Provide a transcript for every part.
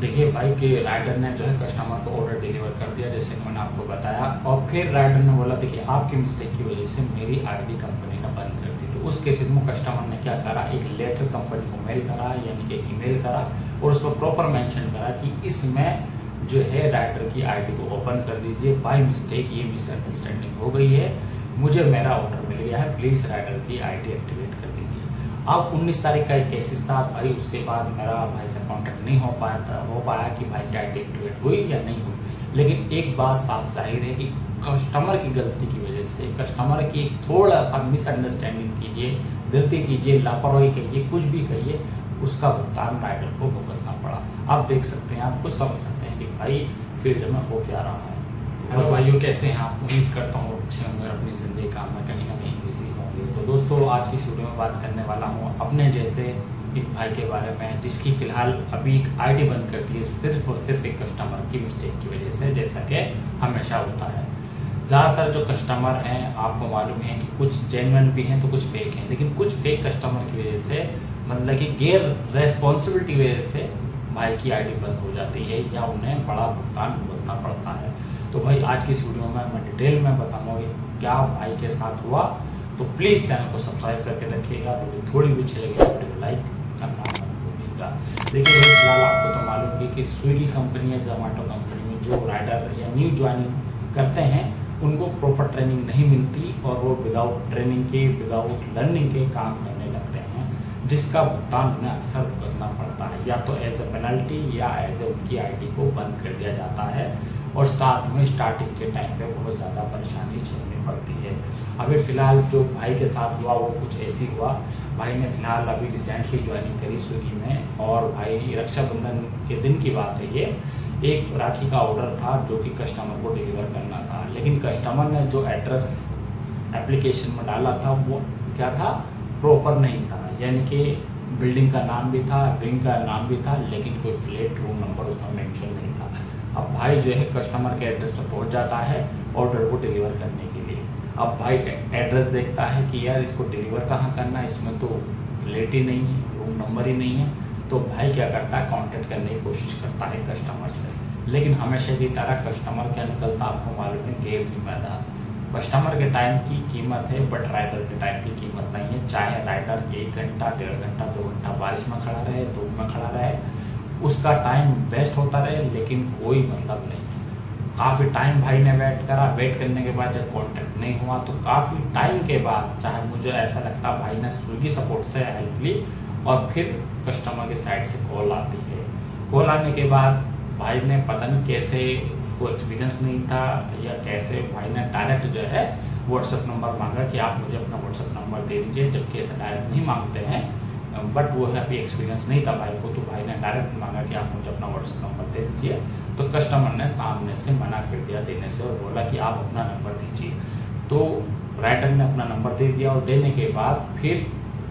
देखिए भाई कि राइडर ने जो है कस्टमर को ऑर्डर डिलीवर कर दिया जैसे कि मैंने आपको बताया, और फिर राइडर ने बोला देखिए आपकी मिस्टेक की वजह से मेरी आईडी कंपनी ने बंद कर दी। तो उस केसेस में कस्टमर ने क्या करा, एक लेटर कंपनी को मेल करा यानी कि ईमेल करा और उस पर प्रॉपर मेंशन करा कि इसमें जो है राइडर की आईडी को ओपन कर दीजिए, बाय मिस्टेक ये मिसअंडरस्टैंडिंग हो गई है, मुझे मेरा ऑर्डर मिल गया है, प्लीज़ राइडर की आईडी एक्टिवेट कर दीजिए। अब 19 तारीख का एक केसेस था भाई, उसके बाद मेरा भाई से कांटेक्ट नहीं हो पाया कि भाई की आईडी एक्टिवेट हुई या नहीं हुई। लेकिन एक बात साफ जाहिर है कि कस्टमर की गलती की वजह से, कस्टमर की थोड़ा सा मिसअंडरस्टैंडिंग कीजिए, गलती कीजिए, लापरवाही कहिए, कुछ भी कहिए, उसका भुगतान राइडर को भुगतना पड़ा। आप देख सकते हैं, आप खुद समझ सकते हैं कि भाई फील्ड में हो क्या रहा है। हेलो भाइयों, कैसे हैं आप? उम्मीद करता हूँ अच्छे होंगे, अपनी ज़िंदगी काम में कहीं ना कहीं बिजी होंगे। तो दोस्तों आज की इस वीडियो में बात करने वाला हूँ अपने जैसे एक भाई के बारे में जिसकी फ़िलहाल अभी एक आईडी बंद कर दी है सिर्फ और सिर्फ एक कस्टमर की मिस्टेक की वजह से, जैसा कि हमेशा होता है। ज़्यादातर जो कस्टमर हैं आपको मालूम है कि कुछ जेन्युइन भी हैं तो कुछ फेक हैं, लेकिन कुछ फेक कस्टमर की वजह से मतलब कि गैर रेस्पॉन्सिबिलिटी की वजह से भाई की आईडी बंद हो जाती है या उन्हें बड़ा भुगतान भुगतना पड़ता है। तो भाई आज की इस वीडियो में मैं डिटेल में बताऊंगा क्या भाई के साथ हुआ। तो प्लीज़ चैनल को सब्सक्राइब करके रखिएगा, वीडियो थोड़ी भी अच्छी लगी तो वीडियो लाइक करना मत भूलिएगा। देखिए फिलहाल आपको तो मालूम है कि स्विगी कंपनी या जोमेटो कंपनी में जो राइडर या न्यू ज्वाइनिंग करते हैं उनको प्रॉपर ट्रेनिंग नहीं मिलती और वो विदाउट ट्रेनिंग के, विदाउट लर्निंग के काम करने लगते हैं, जिसका भुगतान उन्हें अक्सर भुगतना पड़ता है, या तो एज ए पेनल्टी या एज ए उनकी आईडी को बंद कर दिया जाता है और साथ में स्टार्टिंग के टाइम पे बहुत ज़्यादा परेशानी झेलनी पड़ती है। अभी फ़िलहाल जो भाई के साथ हुआ वो कुछ ऐसी हुआ। भाई ने फ़िलहाल अभी रिसेंटली ज्वाइनिंग करी स्विगी में, और भाई रक्षाबंधन के दिन की बात है ये, एक राखी का ऑर्डर था जो कि कस्टमर को डिलीवर करना था, लेकिन कस्टमर ने जो एड्रेस एप्लीकेशन में डाला था वो क्या था, प्रॉपर नहीं था, यानी कि बिल्डिंग का नाम भी था, विंग का नाम भी था, लेकिन कोई फ्लैट रूम नंबर उसमें मेंशन नहीं था। अब भाई जो है कस्टमर के एड्रेस पर पहुंच जाता है ऑर्डर को डिलीवर करने के लिए। अब भाई एड्रेस देखता है कि यार इसको डिलीवर कहाँ करना है, इसमें तो फ्लैट ही नहीं है, रूम नंबर ही नहीं है। तो भाई क्या करता है, कांटेक्ट करने की कोशिश करता है कस्टमर से, लेकिन हमेशा की तरह कस्टमर क्या निकलता आपको मालूम है, गैर जिम्मेदार। कस्टमर के टाइम की कीमत है बट राइडर के टाइम की कीमत नहीं है। चाहे राइडर 1 घंटा, 1.5 घंटा, 2 घंटा बारिश में खड़ा रहे, धूप में खड़ा रहे, उसका टाइम वेस्ट होता रहे, लेकिन कोई मतलब नहीं है। काफ़ी टाइम भाई ने वेट करा, वेट करने के बाद जब कॉन्टेक्ट नहीं हुआ तो काफ़ी टाइम के बाद, चाहे मुझे ऐसा लगता भाई ने स्विगी सपोर्ट से हेल्प ली, और फिर कस्टमर की साइड से कॉल आती है। कॉल आने के बाद भाई ने पता नहीं कैसे, उसको एक्सपीरियंस नहीं था या कैसे, भाई ने डायरेक्ट जो है व्हाट्सएप नंबर मांगा कि आप मुझे अपना व्हाट्सएप नंबर दे दीजिए, जबकि ऐसा डायरेक्ट नहीं मांगते हैं, बट वो है अभी एक्सपीरियंस नहीं था भाई को, तो भाई ने डायरेक्ट मांगा कि आप मुझे अपना व्हाट्सएप नंबर दे दीजिए। तो कस्टमर ने सामने से मना कर दिया देने से और बोला कि आप अपना नंबर दीजिए। तो राइडर ने अपना नंबर दे दिया, और देने के बाद फिर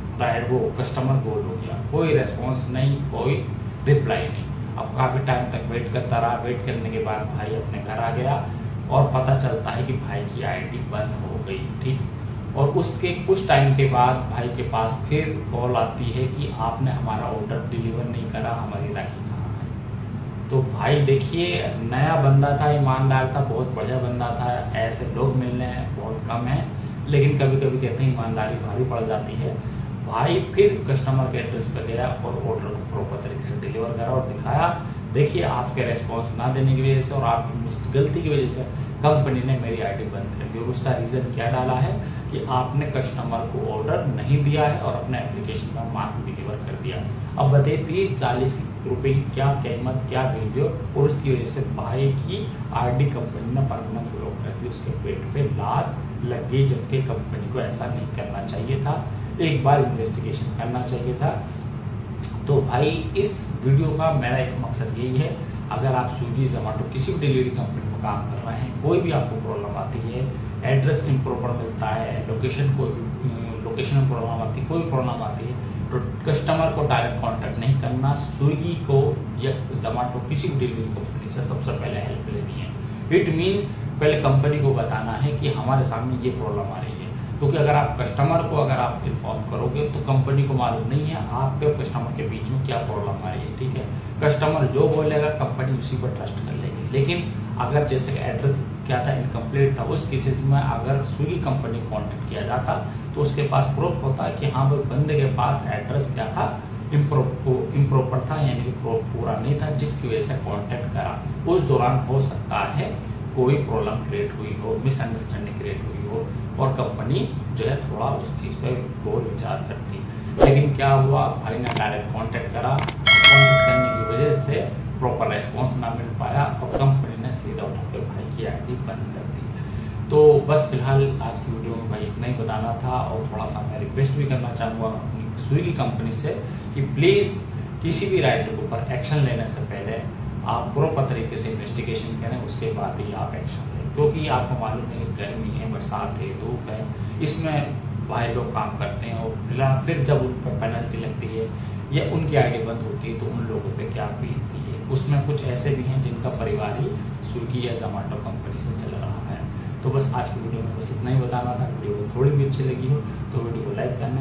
वो कस्टमर गोल हो गया, कोई रेस्पॉन्स नहीं, कोई रिप्लाई नहीं। अब काफ़ी टाइम तक वेट करता रहा, वेट करने के बाद भाई अपने घर आ गया और पता चलता है कि भाई की आईडी बंद हो गई, ठीक। और उसके कुछ टाइम के बाद भाई के पास फिर कॉल आती है कि आपने हमारा ऑर्डर डिलीवर नहीं करा, हमारी राखी कहाँ है। तो भाई देखिए नया बंदा था, ईमानदार था, बहुत बढ़िया बंदा था, ऐसे लोग मिलने बहुत कम हैं, लेकिन कभी कभी कहते हैं ईमानदारी भारी पड़ जाती है। भाई फिर कस्टमर के एड्रेस पर गया और ऑर्डर को प्रॉपर तरीके से डिलीवर करा और दिखाया, देखिए आपके रेस्पॉन्स ना देने की वजह से और आपकी गलती की वजह से कंपनी ने मेरी आईडी बंद कर दी। और उसका रीज़न क्या डाला है कि आपने कस्टमर को ऑर्डर नहीं दिया है और अपने एप्लीकेशन में माल डिलीवर कर दिया। अब बताइए 30-40 रुपये की क्या कीमत, क्या वैल्यू, और उसकी वजह से भाई की आईडी कंपनी ने परमानेंट ब्लॉक कर दी, उसके पेट पे लात लग गई, जबकि कंपनी को ऐसा नहीं करना चाहिए था, एक बार इन्वेस्टिगेशन करना चाहिए था। तो भाई इस वीडियो का मेरा एक मकसद यही है, अगर आप स्विगी, जोमेटो किसी भी डिलीवरी कंपनी में काम कर रहे हैं, कोई भी आपको प्रॉब्लम आती है, एड्रेस इम्प्रॉपर मिलता है, लोकेशन में प्रॉब्लम आती है, कोई प्रॉब्लम आती है, तो कस्टमर को डायरेक्ट कांटेक्ट नहीं करना, स्विगी को या जोमेटो किसी भी डिलीवरी कंपनी से सबसे पहले हेल्प लेनी है। इट मीन्स पहले कंपनी को बताना है कि हमारे सामने ये प्रॉब्लम आ रही है। क्योंकि अगर आप कस्टमर को अगर आप इन्फॉर्म करोगे तो कंपनी को मालूम नहीं है आपके और कस्टमर के बीच में क्या प्रॉब्लम आ रही है, ठीक है। कस्टमर जो बोलेगा कंपनी उसी पर ट्रस्ट कर लेगी। लेकिन अगर जैसे एड्रेस क्या था, इनकम्प्लीट था, उस केसेस में अगर स्विगी कंपनी को कॉन्टेक्ट किया जाता तो उसके पास प्रूफ होता कि हाँ भाई बंदे के पास एड्रेस क्या था, इम्प्रॉपर था, यानी कि पूरा नहीं था, जिसकी वजह से कॉन्टेक्ट करा। उस दौरान हो सकता है कोई प्रॉब्लम क्रिएट हुई हो, मिसअंडरस्टैंडिंग क्रिएट हुई हो और कंपनी जो है थोड़ा उस चीज़ पर गौर विचार करती। लेकिन क्या हुआ, भाई ने डायरेक्ट कॉन्टेक्ट करा, कॉन्टेक्ट करने की वजह से प्रॉपर रेस्पॉन्स ना मिल पाया और कंपनी ने सीधा उठा के भाई की आईडी बंद कर दी। तो बस फिलहाल आज की वीडियो में भाई इतना ही बताना था और थोड़ा सा मैं रिक्वेस्ट भी करना चाहूँगा अपनी स्विगी कंपनी से कि प्लीज़ किसी भी राइडर के ऊपर एक्शन लेने से पहले आप प्रॉपर तरीके से इन्वेस्टिगेशन करें, उसके बाद ही आप एक्शन लें। क्योंकि आपको मालूम है कि गर्मी है, बरसात है, धूप है, इसमें भाई लोग काम करते हैं और फिर जब उन पर पेनल्टी लगती है या उनकी आईडी बंद होती है तो उन लोगों पे क्या बीतती है। उसमें कुछ ऐसे भी हैं जिनका परिवार ही स्विगी या जोमेटो कंपनी से चल रहा है। तो बस आज की वीडियो में बस इतना ही बताना था। वीडियो को थोड़ी भी अच्छी लगी हो तो वीडियो को लाइक करना।